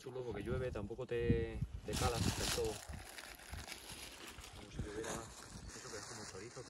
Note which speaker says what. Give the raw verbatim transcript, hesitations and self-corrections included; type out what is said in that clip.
Speaker 1: chulo porque llueve, tampoco te, te cala del todo. Como si lloviera, eso que es como chorizo.